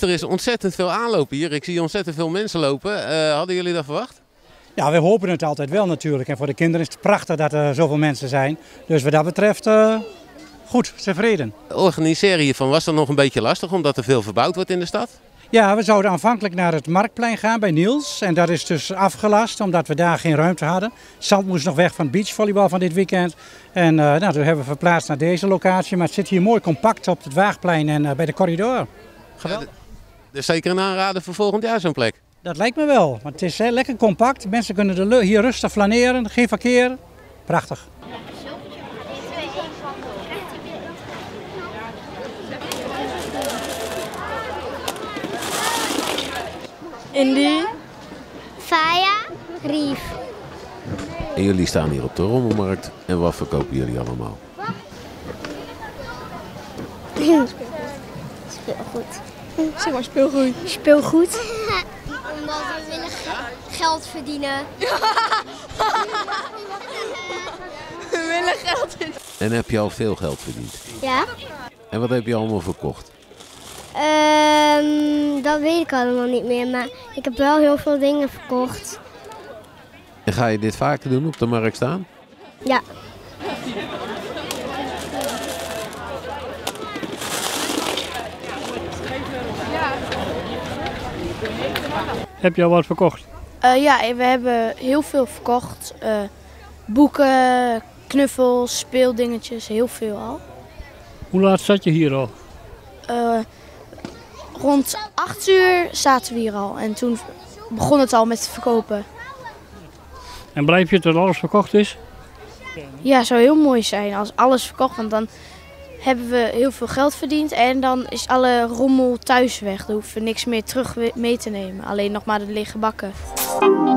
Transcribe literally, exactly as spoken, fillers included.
er is ontzettend veel aanloop hier. Ik zie ontzettend veel mensen lopen. Uh, hadden jullie dat verwacht? Ja, we hopen het altijd wel natuurlijk. En voor de kinderen is het prachtig dat er zoveel mensen zijn. Dus wat dat betreft, uh, goed, tevreden. Het organiseren hiervan, was dat nog een beetje lastig omdat er veel verbouwd wordt in de stad? Ja, we zouden aanvankelijk naar het Marktplein gaan bij Niels. En dat is dus afgelast omdat we daar geen ruimte hadden. Zand moest nog weg van het beachvolleybal van dit weekend. En uh, nou, toen hebben we verplaatst naar deze locatie. Maar het zit hier mooi compact op het Waagplein en uh, bij de corridor. Geweldig. Ja, dus zeker een aanrader voor volgend jaar zo'n plek? Dat lijkt me wel. Want het is hè, lekker compact. Mensen kunnen er hier rustig flaneren, geen verkeer. Prachtig. Indy. Faya. Rief. En jullie staan hier op de rommelmarkt. En wat verkopen jullie allemaal? Speelgoed. Zeg maar speelgoed. Speelgoed. Omdat we willen geld verdienen. We willen geld verdienen. En heb je al veel geld verdiend? Ja. En wat heb je allemaal verkocht? Um, dat weet ik allemaal niet meer, maar ik heb wel heel veel dingen verkocht. En ga je dit vaker doen, op de markt staan? Ja. Heb je al wat verkocht? Uh, ja, we hebben heel veel verkocht. Uh, boeken, knuffels, speeldingetjes, heel veel al. Hoe laat zat je hier al? Uh, rond acht uur zaten we hier al en toen begon het al met het verkopen. En blijf je tot alles verkocht is? Ja, het zou heel mooi zijn als alles verkocht, want dan hebben we heel veel geld verdiend en dan is alle rommel thuis weg. Dan hoeven we niks meer terug mee te nemen, alleen nog maar de lege bakken.